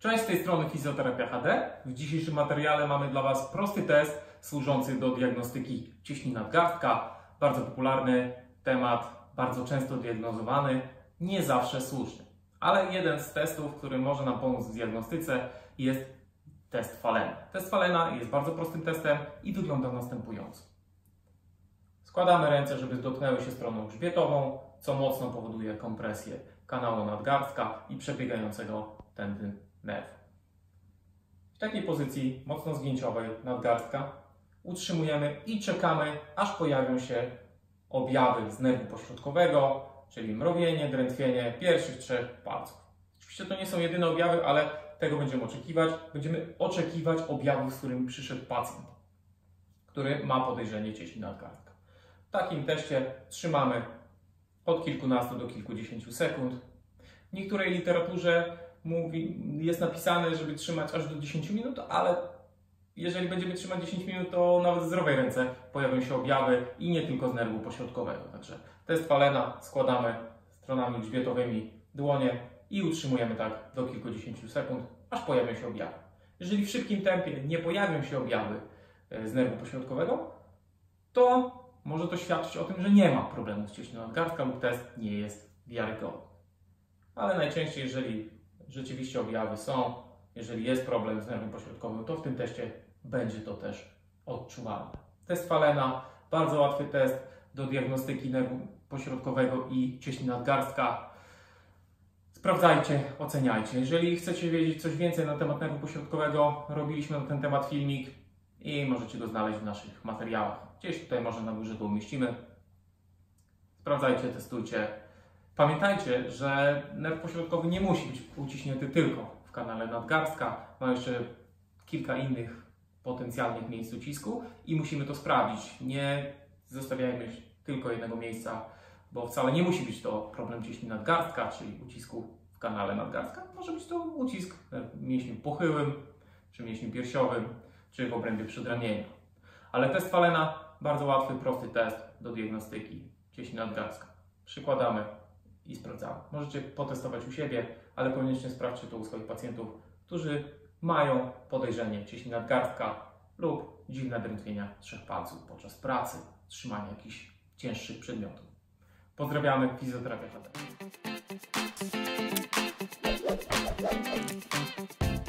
Cześć, z tej strony Fizjoterapia HD. W dzisiejszym materiale mamy dla Was prosty test służący do diagnostyki ciśniny nadgarstka. Bardzo popularny temat, bardzo często diagnozowany, nie zawsze słuszny. Ale jeden z testów, który może nam pomóc w diagnostyce, jest test Falena. Test Falena jest bardzo prostym testem i wygląda następująco. Składamy ręce, żeby dotknęły się stroną grzbietową, co mocno powoduje kompresję kanału nadgarstka i przebiegającego tędy nerwu. W takiej pozycji mocno zgięciowej nadgarstka utrzymujemy i czekamy, aż pojawią się objawy z nerwu pośrodkowego, czyli mrowienie, drętwienie pierwszych 3 palców. Oczywiście to nie są jedyne objawy, ale tego będziemy oczekiwać. Będziemy oczekiwać objawów, z którymi przyszedł pacjent, który ma podejrzenie ciśniny nadgarstka. W takim teście trzymamy od kilkunastu do kilkudziesięciu sekund. W niektórej literaturze jest napisane, żeby trzymać aż do 10 minut, ale jeżeli będziemy trzymać 10 minut, to nawet w zdrowej ręce pojawią się objawy i nie tylko z nerwu pośrodkowego. Także test Falena składamy stronami grzbietowymi dłonie i utrzymujemy tak do kilkudziesięciu sekund, aż pojawią się objawy. Jeżeli w szybkim tempie nie pojawią się objawy z nerwu pośrodkowego, to może to świadczyć o tym, że nie ma problemu z ciśnienią nadgarstka lub test nie jest wiarygodny. Ale najczęściej, jeżeli rzeczywiście objawy są, jeżeli jest problem z nerwem pośrodkowym, to w tym teście będzie to też odczuwalne. Test Falena, bardzo łatwy test do diagnostyki nerwu pośrodkowego i ciśniny nadgarstka. Sprawdzajcie, oceniajcie. Jeżeli chcecie wiedzieć coś więcej na temat nerwu pośrodkowego, robiliśmy na ten temat filmik i możecie go znaleźć w naszych materiałach. Gdzieś tutaj może na górze to umieścimy. Sprawdzajcie, testujcie. Pamiętajcie, że nerw pośrodkowy nie musi być uciśnięty tylko w kanale nadgarstka. Ma jeszcze kilka innych potencjalnych miejsc ucisku i musimy to sprawdzić. Nie zostawiajmy tylko jednego miejsca, bo wcale nie musi być to problem ciśniny nadgarstka, czyli ucisku w kanale nadgarstka. Może być to ucisk w mięśniu pochyłym, czy mięśniu piersiowym, czy w obrębie przedramienia. Ale test Falena, bardzo łatwy, prosty test do diagnostyki ciśniny nadgarstka. Przykładamy i sprawdzamy. Możecie potestować u siebie, ale koniecznie sprawdźcie to u swoich pacjentów, którzy mają podejrzenie ciśniny nadgarstka lub dziwne drętwienia 3 palców podczas pracy, trzymania jakichś cięższych przedmiotów. Pozdrawiamy, Fizjoterapia HD.